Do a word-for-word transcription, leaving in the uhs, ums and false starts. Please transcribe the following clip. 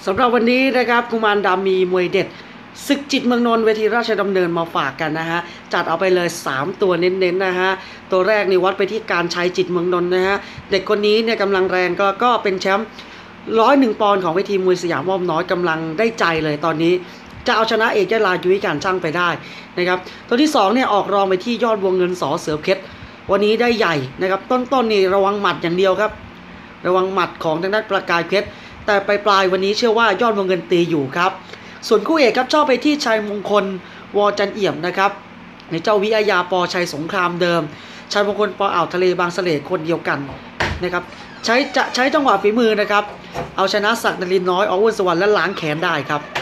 สำหรับวันนี้นะครับกุมารดำมีมวยเด็ดศึกจิตเมืองนนท์เวทีราชดำเนินมาฝากกันนะฮะจัดเอาไปเลยสามตัวเน้นๆนะฮะตัวแรกนี่วัดไปที่การชัยจิตเมืองนนท์นะฮะเด็กคนนี้เนี่ยกำลังแรงก็ก็เป็นแชมป์ร้อยหนึ่งปอนด์ของเวทีมวยสยามอ้อมน้อยกำลังได้ใจเลยตอนนี้จะเอาชนะเอกยะลายุ้ยการช่างไปได้นะครับตัวที่สองเนี่ยออกรองไปที่ยอดวงเงินสอเสือเพชรวันนี้ได้ใหญ่นะครับต้นๆนี่ระวังหมัดอย่างเดียวครับระวังหมัดของทางด้านประกายเพชรแต่ปลายๆวันนี้เชื่อว่ายอดวงเงินตีอยู่ครับส่วนคู่เอกครับชอบไปที่ชัยมงคลวอจันเอี่ยมนะครับในเจ้าวิทยาปอชัยสงครามเดิมชัยมงคลปออ่าวทะเลบางเสลคนเดียวกันนะครับใช้จะใช้จังหวะฝีมือนะครับเอาชนะศักดิ์นรินทร์น้อยอวุธสวรรค์และล้างแขนได้ครับ